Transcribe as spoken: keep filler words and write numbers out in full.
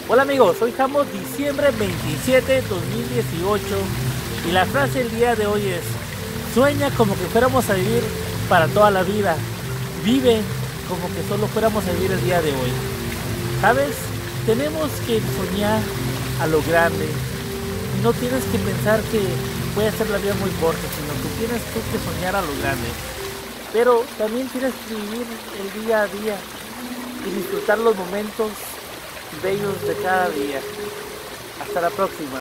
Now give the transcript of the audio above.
Hola amigos, hoy estamos diciembre veintisiete, dos mil dieciocho y la frase del día de hoy es: sueña como que fuéramos a vivir para toda la vida, vive como que solo fuéramos a vivir el día de hoy. ¿Sabes? Tenemos que soñar a lo grande y no tienes que pensar que puede ser la vida muy corta, sino que tienes tú que soñar a lo grande. Pero también tienes que vivir el día a día y disfrutar los momentos bellos de cada día. Hasta la próxima.